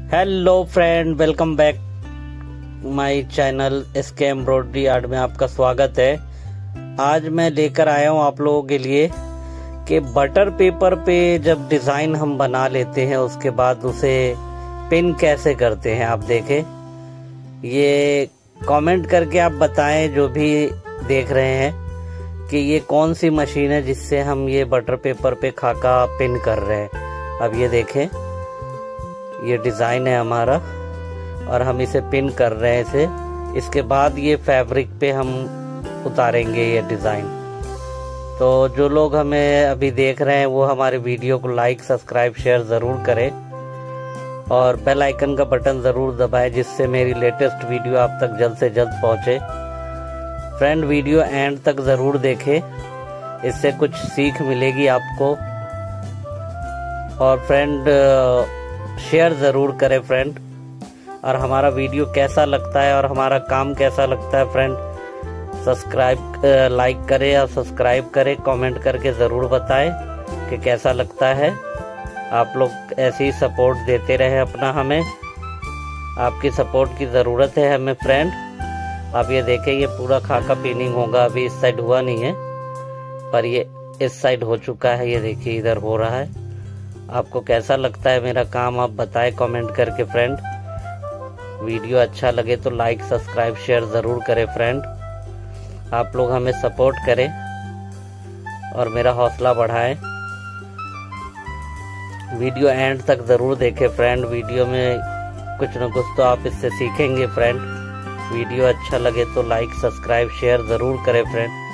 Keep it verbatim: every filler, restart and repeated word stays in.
Hello friend, welcome back my channel SK embroidery art में आपका स्वागत है। आज मैं लेकर आया हूँ आप लोगों के लिए कि बटर पेपर पे जब डिज़ाइन हम बना लेते हैं उसके बाद उसे पिन कैसे करते हैं। आप देखें, ये कमेंट करके आप बताएं जो भी देख रहे हैं कि ये कौन सी मशीन है जिससे हम ये बटर पेपर पे खाका पिन कर रहे हैं। अब ये देखें, ये डिज़ाइन है हमारा और हम इसे पिन कर रहे हैं इसे। इसके बाद ये फैब्रिक पे हम उतारेंगे ये डिज़ाइन। तो जो लोग हमें अभी देख रहे हैं वो हमारे वीडियो को लाइक सब्सक्राइब शेयर ज़रूर करें और बेल आइकन का बटन ज़रूर दबाएं जिससे मेरी लेटेस्ट वीडियो आप तक जल्द से जल्द पहुंचे। फ्रेंड, वीडियो एंड तक ज़रूर देखें, इससे कुछ सीख मिलेगी आपको। और फ्रेंड, शेयर ज़रूर करें फ्रेंड। और हमारा वीडियो कैसा लगता है और हमारा काम कैसा लगता है फ्रेंड, सब्सक्राइब लाइक करें और सब्सक्राइब करें, कमेंट करके ज़रूर बताएं कि कैसा लगता है। आप लोग ऐसे ही सपोर्ट देते रहे अपना, हमें आपकी सपोर्ट की ज़रूरत है हमें फ्रेंड। आप ये देखें, ये पूरा खाका पिनिंग होगा। अभी इस साइड हुआ नहीं है पर ये इस साइड हो चुका है। ये देखिए, इधर हो रहा है। आपको कैसा लगता है मेरा काम, आप बताएं कमेंट करके फ्रेंड। वीडियो अच्छा लगे तो लाइक सब्सक्राइब शेयर ज़रूर करें फ्रेंड। आप लोग हमें सपोर्ट करें और मेरा हौसला बढ़ाएं। वीडियो एंड तक ज़रूर देखें फ्रेंड। वीडियो में कुछ न कुछ तो आप इससे सीखेंगे फ्रेंड। वीडियो अच्छा लगे तो लाइक सब्सक्राइब शेयर ज़रूर करें फ्रेंड।